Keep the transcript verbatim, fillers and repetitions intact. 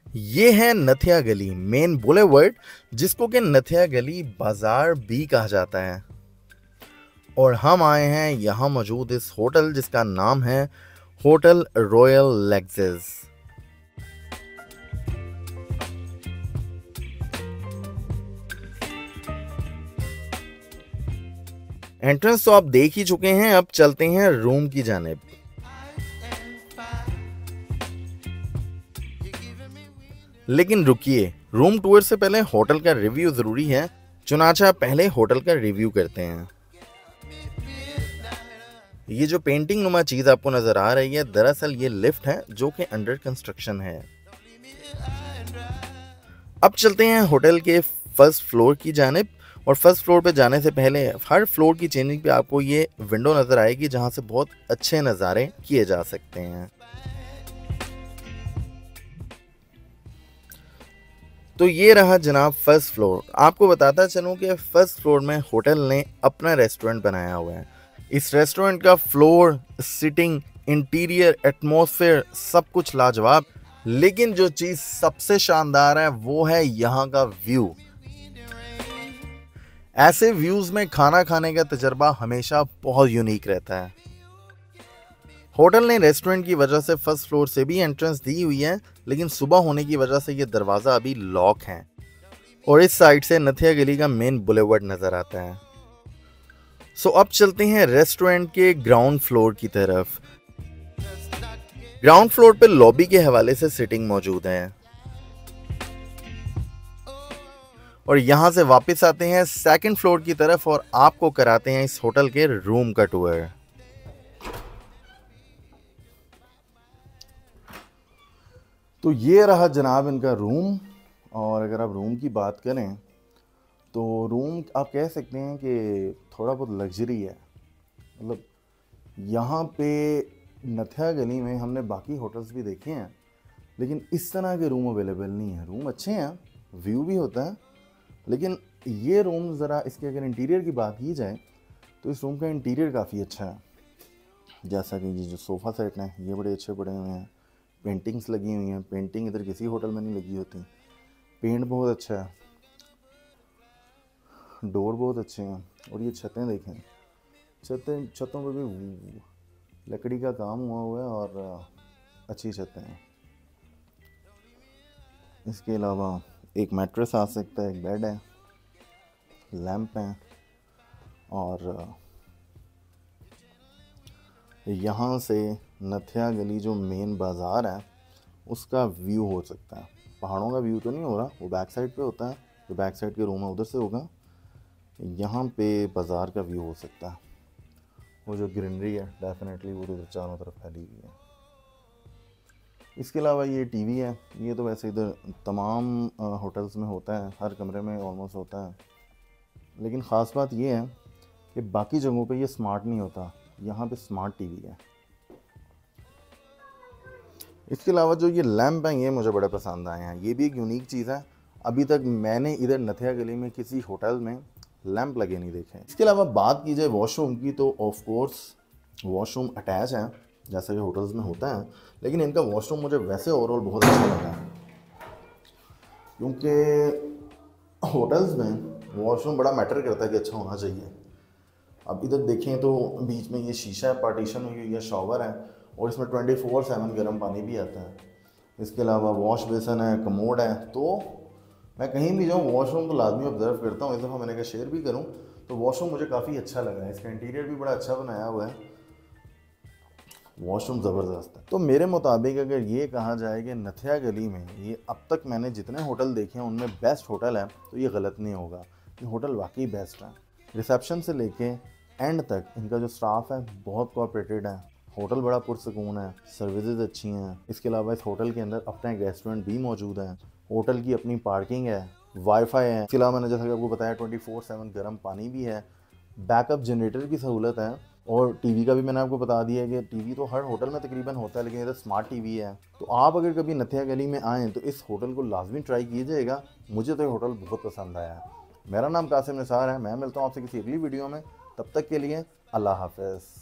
ये है नथिया गली मेन बुलेवर्ड, जिसको कि नथिया गली बाजार भी कहा जाता है। और हम आए हैं यहाँ मौजूद इस होटल जिसका नाम है होटल रॉयल लेक्सिस। एंट्रेंस तो आप देख ही चुके हैं, अब चलते हैं रूम की जानिब। लेकिन रुकिए, रूम टूर से पहले होटल का रिव्यू जरूरी है, चुनाचा पहले होटल का रिव्यू करते हैं। ये जो पेंटिंग नुमा चीज आपको नजर आ रही है, दरअसल ये लिफ्ट है जो कि अंडर कंस्ट्रक्शन है। अब चलते हैं होटल के फर्स्ट फ्लोर की जानिब। और फर्स्ट फ्लोर पे जाने से पहले हर फ्लोर की चेंजिंग पे आपको ये विंडो नजर आएगी जहां से बहुत अच्छे नज़ारे किए जा सकते हैं। तो ये रहा जनाब फर्स्ट फ्लोर। आपको बताता चलूं कि फर्स्ट फ्लोर में होटल ने अपना रेस्टोरेंट बनाया हुआ है। इस रेस्टोरेंट का फ्लोर, सीटिंग, इंटीरियर, एटमॉस्फेयर सब कुछ लाजवाब। लेकिन जो चीज़ सबसे शानदार है वो है यहाँ का व्यू। ऐसे व्यूज में खाना खाने का तजर्बा हमेशा बहुत यूनिक रहता है। होटल ने रेस्टोरेंट की वजह से फर्स्ट फ्लोर से भी एंट्रेंस दी हुई है, लेकिन सुबह होने की वजह से ये दरवाज़ा अभी लॉक है। और इस साइड से नथिया गली का मेन बुलेवर्ड नज़र आता है। सो अब चलते हैं रेस्टोरेंट के ग्राउंड फ्लोर की तरफ। ग्राउंड फ्लोर पे लॉबी के हवाले से सिटिंग मौजूद है। और यहाँ से वापस आते हैं सेकंड फ्लोर की तरफ और आपको कराते हैं इस होटल के रूम का टूर। तो ये रहा जनाब इनका रूम। और अगर आप रूम की बात करें तो रूम आप कह सकते हैं कि थोड़ा बहुत लग्जरी है। मतलब यहाँ पे नथिया गली में हमने बाकी होटल्स भी देखे हैं, लेकिन इस तरह के रूम अवेलेबल नहीं है। रूम अच्छे हैं, व्यू भी होता है, लेकिन ये रूम ज़रा इसके अगर इंटीरियर की बात की जाए तो इस रूम का इंटीरियर काफ़ी अच्छा है। जैसा कि ये जो सोफ़ा सेट हैं ये बड़े अच्छे पड़े हुए हैं, पेंटिंग्स लगी हुई हैं। पेंटिंग इधर किसी होटल में नहीं लगी होती। पेंट बहुत अच्छा है, डोर बहुत अच्छे हैं। और ये छतें देखें, छतें छतों पर भी लकड़ी का काम हुआ हुआ है और अच्छी छतें हैं। इसके अलावा एक मैट्रेस आ सकता है, एक बेड है, लैंप हैं। और यहाँ से नथिया गली जो मेन बाज़ार है उसका व्यू हो सकता है। पहाड़ों का व्यू तो नहीं हो रहा, वो बैक साइड पे होता है, जो बैक साइड के रूम है उधर से होगा। यहाँ पे बाज़ार का व्यू हो सकता है। वो जो ग्रीनरी है डेफिनेटली वो तो चारों तरफ फैली हुई है। इसके अलावा ये टीवी है, ये तो वैसे इधर तमाम होटल्स में होता है, हर कमरे में ऑलमोस्ट होता है। लेकिन ख़ास बात ये है कि बाकी जगहों पे ये स्मार्ट नहीं होता, यहाँ पे स्मार्ट टीवी है। इसके अलावा जो ये लैंप हैं ये मुझे बड़े पसंद आए हैं, ये भी एक यूनिक चीज़ है। अभी तक मैंने इधर नथिया गली में किसी होटल में लैंप लगे नहीं देखे। इसके अलावा बात की जाए वॉशरूम की तो ऑफ कोर्स वॉशरूम अटैच है जैसा कि होटल्स में होता है, लेकिन इनका वॉशरूम मुझे वैसे ओवरऑल बहुत अच्छा लगा है, क्योंकि होटल्स में वॉशरूम बड़ा मैटर करता है कि अच्छा होना चाहिए। अब इधर देखें तो बीच में ये शीशा है, पार्टीशन हुई हुई है, शॉवर है और इसमें ट्वेंटी फोर सेवन गर्म पानी भी आता है। इसके अलावा वॉश बेसन है, कमोड है। तो मैं कहीं भी जाऊँ वॉशरूम को लाजमी ऑब्जर्व करता हूँ। इस दफ़ा मैंने कहा शेयर भी करूँ, तो वॉशरूम मुझे काफ़ी अच्छा लगा है। इसका इंटीरियर भी बड़ा अच्छा बनाया हुआ है, वॉशरूम ज़बरदस्त है। तो मेरे मुताबिक अगर ये कहा जाए कि नथिया गली में ये अब तक मैंने जितने होटल देखे हैं उनमें बेस्ट होटल है, तो ये गलत नहीं होगा। ये होटल वाकई बेस्ट है। रिसेप्शन से लेके एंड तक इनका जो स्टाफ है बहुत कोऑपरेटेड है। होटल बड़ा पुरसकून है, सर्विसेज अच्छी हैं। इसके अलावा इस होटल के अंदर अपना एक रेस्टोरेंट भी मौजूद है, होटल की अपनी पार्किंग है, वाईफाई है। इसके अलावा मैंने जैसा कि आपको बताया ट्वेंटी फोर सेवन गर्म पानी भी है, बैकअप जनरेटर की सहूलत है। और टीवी का भी मैंने आपको बता दिया है कि टीवी तो हर होटल में तकरीबन होता है, लेकिन इधर स्मार्ट टीवी है। तो आप अगर कभी नथिया गली में आएँ तो इस होटल को लाजमी ट्राई कीजिएगा। मुझे तो ये होटल बहुत पसंद आया है। मेरा नाम कासिम निसार है, मैं मिलता हूँ आपसे किसी अगली वीडियो में। तब तक के लिए अल्लाह हाफ़िज़।